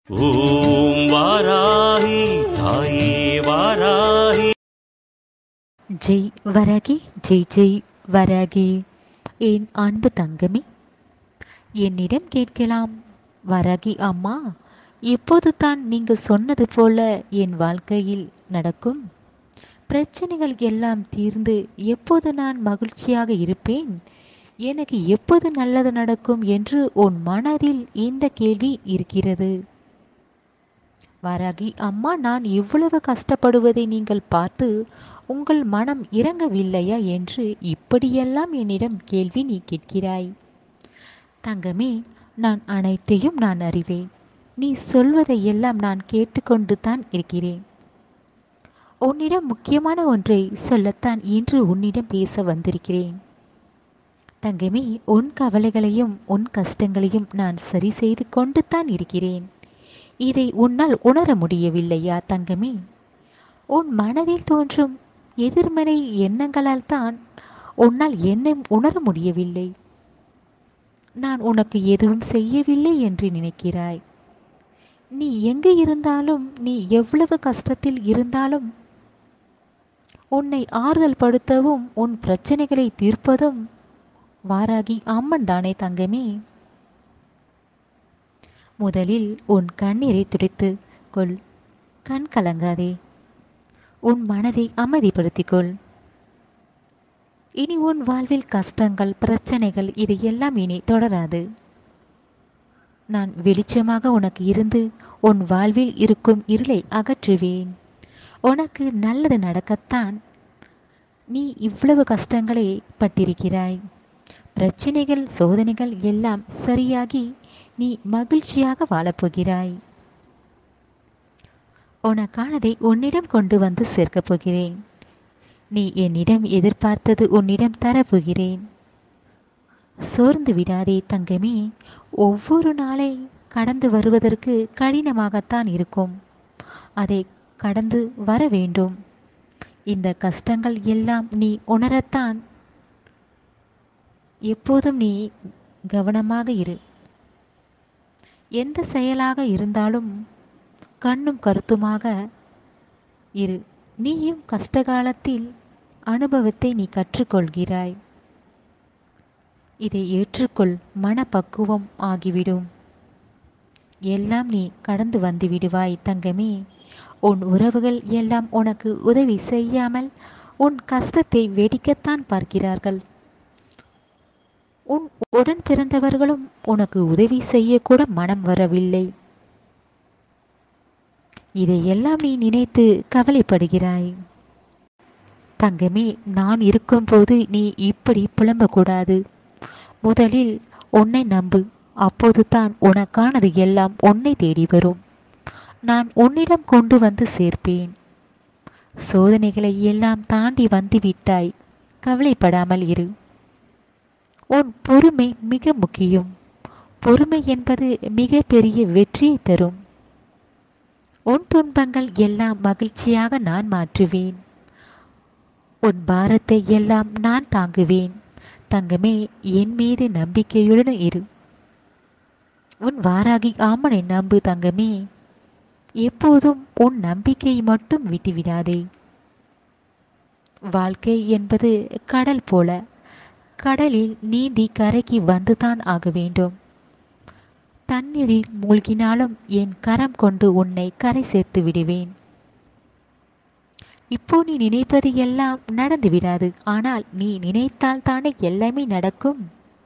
ஓம் வாராகி தாயே வாராகி. ஜெய் வராகி, ஜெய் ஜெய் வராகி. என் அன்பு தங்கமே, என்னிடம் கேட்கலாம், வராகி அம்மா, எப்போது தான் நீங்க சொன்னது போல என் வாழ்க்கையில் நடக்கும்? பிரச்சனைகள் எல்லாம் தீர்ந்து எப்போது நான் மகிழ்ச்சியாக இருப்பேன்? எனக்கு எப்போது நல்லது நடக்கும் என்று உன் மனதில் இந்த கேள்வி இருக்கிறது. வராகி அம்மா, நான் இவ்வளவு கஷ்டப்படுவதை நீங்கள் பார்த்து உங்கள் மனம் இறங்கவில்லையா என்று இப்படியெல்லாம் என்னிடம் கேள்வி நீ கேட்கிறாய். தங்கமே, நான் அறிவேன். நீ சொல்வதை எல்லாம் நான் கேட்டுக்கொண்டு தான் இருக்கிறேன். உன்னிடம் முக்கியமான ஒன்றை சொல்லத்தான் இன்று உன்னிடம் பேச வந்திருக்கிறேன். தங்கமே, உன் கவலைகளையும் உன் கஷ்டங்களையும் நான் சரி செய்து கொண்டு தான் இருக்கிறேன். இதை உன்னால் உணர முடியவில்லையா தங்கமே? உன் மனதில் தோன்றும் எதிர்மறை எண்ணங்களால் தான் உன்னால் என்னை உணர முடியவில்லை. நான் உனக்கு எதுவும் செய்யவில்லை என்று நினைக்கிறாய். நீ எங்கு இருந்தாலும், நீ எவ்வளவு கஷ்டத்தில் இருந்தாலும், உன்னை ஆறுதல் படுத்தவும் உன் பிரச்சனைகளை தீர்ப்பதும் வாராகி அம்மன் தானே தங்கமே. முதலில் உன் கண்ணீரை துடைத்து கொள். கண் கலங்காதே. உன் மனதை அமைதிப்படுத்திக்கொள். இனி உன் வாழ்வில் கஷ்டங்கள், பிரச்சனைகள் இதையெல்லாம் இனி தொடராது. நான் வெளிச்சமாக உனக்கு இருந்து உன் வாழ்வில் இருக்கும் இருளை அகற்றுவேன். உனக்கு நல்லது நடக்கத்தான் நீ இவ்வளவு கஷ்டங்களை பட்டிருக்கிறாய். பிரச்சனைகள், சோதனைகள் எல்லாம் சரியாகி நீ மகிழ்ச்சியாக வாழப்போகிறாய். உனக்கானதை உன்னிடம் கொண்டு வந்து சேர்க்கப் போகிறேன். நீ என்னிடம் எதிர்பார்த்தது உன்னிடம் தரப்போகிறேன். சோர்ந்து விடாதே தங்கமே. ஒவ்வொரு நாளை கடந்து வருவதற்கு கடினமாகத்தான் இருக்கும். அதை கடந்து வர வேண்டும். இந்த கஷ்டங்கள் எல்லாம் நீ உணரத்தான் எப்போதும் நீ கவனமாக இரு. எந்த செயலாக இருந்தாலும் கண்ணும் கருத்துமாக இரு. நீயும் கஷ்டகாலத்தில் அனுபவத்தை நீ கற்றுக்கொள்கிறாய். இதை ஏற்றுக்கொள். மனப்பக்குவம் ஆகிவிடும். எல்லாம் நீ கடந்து வந்து விடுவாய் தங்கமே. உன் உறவுகள் எல்லாம் உனக்கு உதவி செய்யாமல் உன் கஷ்டத்தை வேடிக்கத்தான் பார்க்கிறார்கள். உன் உடன் பிறந்தவர்களும் உனக்கு உதவி செய்யக்கூட மனம் வரவில்லை. இதையெல்லாம் நீ நினைத்து கவலைப்படுகிறாய். தங்கமே, நான் இருக்கும்போது நீ இப்படி புலம்பக்கூடாது. முதலில் உன்னை நம்பு. அப்போது தான் உனக்கானது எல்லாம் உன்னை தேடி வரும். நான் உன்னிடம் கொண்டு வந்து சேர்ப்பேன். சோதனைகளை எல்லாம் தாண்டி வந்து விட்டாய். கவலைப்படாமல் இரு. உன் பொறுமை மிக முக்கியம். பொறுமை என்பது மிக பெரிய வெற்றியை தரும். உன் துன்பங்கள் எல்லாம் மகிழ்ச்சியாக நான் மாற்றுவேன். உன் பாரத்தை எல்லாம் நான் தாங்குவேன். தங்கமே, என் மீது நம்பிக்கையுடன் இரு. உன் வாராகி அம்மனை நம்பு தங்கமே. எப்போதும் உன் நம்பிக்கையை மட்டும் விட்டுவிடாதே. வாழ்க்கை என்பது கடல் போல. கடலில் நீந்தி கரைக்கு வந்துதான் ஆக வேண்டும். தண்ணீரில் மூழ்கினாலும் என் கரம் கொண்டு உன்னை கரை சேர்த்து விடுவேன். இப்போ நீ நினைப்பது எல்லாம் நடந்து விடாது. ஆனால் நீ நினைத்தால் தானே எல்லாமே நடக்கும்.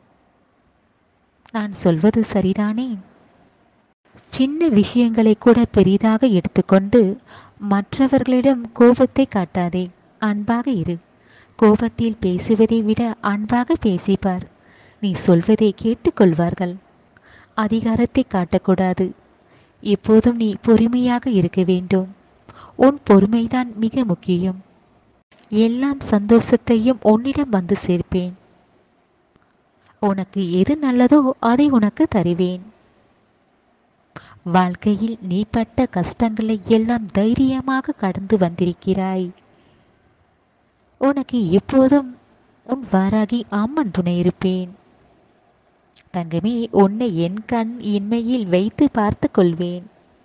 நான் சொல்வது சரிதானே? சின்ன விஷயங்களை கூட பெரிதாக எடுத்துக்கொண்டு மற்றவர்களிடம் கோபத்தை காட்டாதே. அன்பாக இரு. கோபத்தில் பேசுவதை விட அன்பாக பேசிப்பார். நீ சொல்வதை கேட்டுக்கொள்வார்கள். அதிகாரத்தை காட்டக்கூடாது. எப்போதும் நீ பொறுமையாக இருக்க வேண்டும். உன் பொறுமைதான் மிக முக்கியம். எல்லாம் சந்தோஷத்தையும் உன்னிடம் வந்து சேர்ப்பேன். உனக்கு எது நல்லதோ அதை உனக்கு தருவேன். வாழ்க்கையில் நீ பட்ட கஷ்டங்களை எல்லாம் தைரியமாக கடந்து வந்திருக்கிறாய். உனக்கு எப்போதும் உன் வாராகி அம்மன் துணை இருப்பேன். தங்கமே, உன்னை என் கண் இன்மையில் வைத்து பார்த்து கொள்வேன்.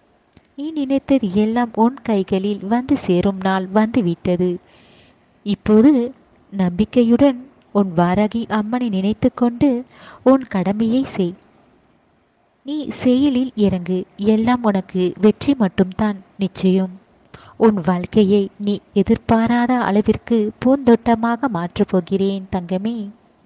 நீ நினைத்தது எல்லாம் உன் கைகளில் வந்து சேரும் நாள் வந்துவிட்டது. இப்போது நம்பிக்கையுடன் உன் வாராகி அம்மனை நினைத்து கொண்டு உன் கடமையை செய். நீ செயலில் இறங்கு. எல்லாம் உனக்கு வெற்றி மட்டும்தான் நிச்சயம். உன் வாழ்க்கையை நீ எதிர்பாராத அளவிற்கு பூந்தோட்டமாக மாற்றப் போகிறேன் தங்கமே.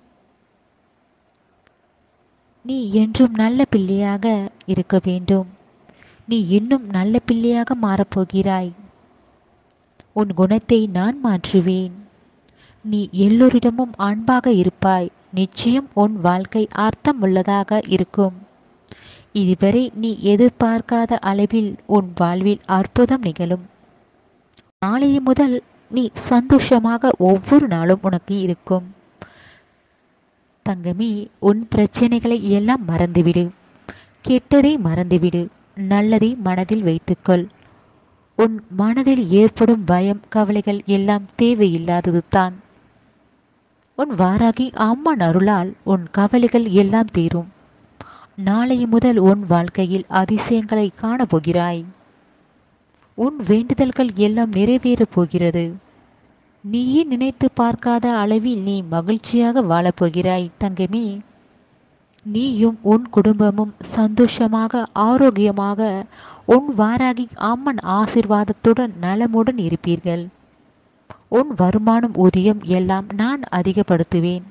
நீ என்றும் நல்ல பிள்ளையாக இருக்க வேண்டும். நீ இன்னும் நல்ல பிள்ளையாக மாறப்போகிறாய். உன் குணத்தை நான் மாற்றுவேன். நீ எல்லோரிடமும் அன்பாக இருப்பாய். நிச்சயம் உன் வாழ்க்கை அர்த்தம் உள்ளதாக இருக்கும். இதுவரை நீ எதிர்பார்க்காத அளவில் உன் வாழ்வில் அற்புதம் நிகழும். நாளைய முதல் நீ சந்தோஷமாக ஒவ்வொரு நாளும் உனக்கு இருக்கும். தங்கமே, உன் பிரச்சனைகளை எல்லாம் மறந்துவிடு. கெட்டதை மறந்துவிடு. நல்லதை மனதில் வைத்துக்கொள். உன் மனதில் ஏற்படும் பயம் கவலைகள் எல்லாம் தேவையில்லாதது தான். உன் வாராகி அம்மன் அருளால் உன் கவலைகள் எல்லாம் தீரும். நாளைய முதல் உன் வாழ்க்கையில் அதிசயங்களை காணப்போகிறாய். உன் வேண்டுதல்கள் எல்லாம் நிறைவேறப் போகிறது. நீயே நினைத்து பார்க்காத அளவில் நீ மகிழ்ச்சியாக வாழப்போகிறாய் தங்கமே. நீயும் உன் குடும்பமும் சந்தோஷமாக ஆரோக்கியமாக உன் வாராகி அம்மன் ஆசீர்வாதத்துடன் நலமுடன் இருப்பீர்கள். உன் வருமானம் ஊதியம் எல்லாம் நான் அதிகப்படுத்துவேன்.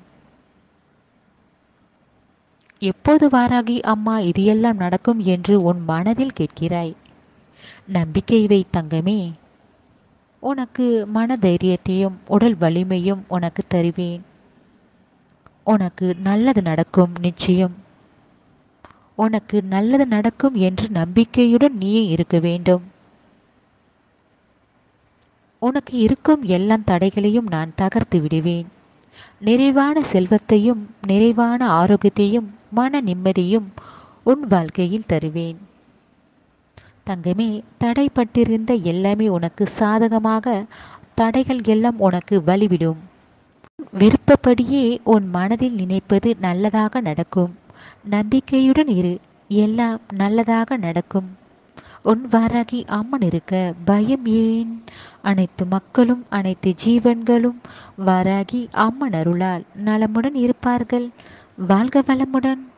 எப்போது வாராகி அம்மா இது எல்லாம் நடக்கும் என்று உன் மனதில் கேட்கிறாய். நம்பிக்கை வை தங்கமே. உனக்கு மன தைரியத்தையும் உடல் வலிமையும் உனக்கு தருவேன். உனக்கு நல்லது நடக்கும் நிச்சயம். உனக்கு நல்லது நடக்கும் என்று நம்பிக்கையுடன் நீயே இருக்க வேண்டும். உனக்கு இருக்கும் எல்லா தடைகளையும் நான் தகர்த்து விடுவேன். நிறைவான செல்வத்தையும் நிறைவான ஆரோக்கியத்தையும் மன நிம்மதியும் உன் வாழ்க்கையில் தருவேன். தங்கமே, தடைப்பட்டிருந்த எல்லாமே உனக்கு சாதகமாக, தடைகள் எல்லாம் உனக்கு வழிவிடும். விருப்பப்படியே உன் மனதில் நினைப்பது நல்லதாக நடக்கும். நம்பிக்கையுடன் இரு. எல்லாம் நல்லதாக நடக்கும். உன் வாராகி அம்மன் இருக்க பயம் ஏன்? அனைத்து மக்களும் அனைத்து ஜீவன்களும் வாராகி அம்மன் அருளால் நலமுடன் இருப்பார்கள். வாழ்க வளமுடன்.